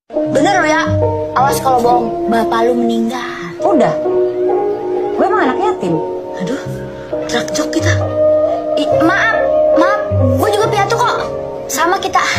Bener lu ya, awas kalau bohong, bapak lu meninggal. Udah, gue emang anak yatim. Aduh, rak jok kita. Maaf, gue juga piatu kok. Sama kita.